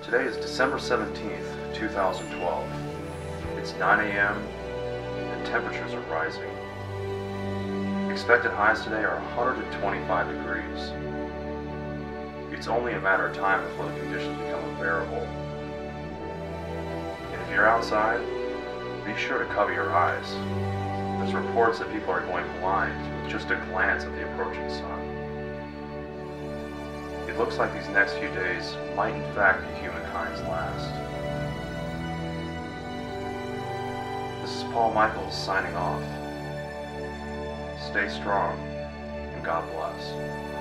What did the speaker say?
Today is December 17th, 2012. It's 9 a.m. and temperatures are rising. Expected highs today are 125 degrees. It's only a matter of time before the conditions become unbearable. And if you're outside, be sure to cover your eyes. There's reports that people are going blind with just a glance at the approaching sun. It looks like these next few days might in fact be humankind's last. This is Paul Michaels signing off. Stay strong, and God bless.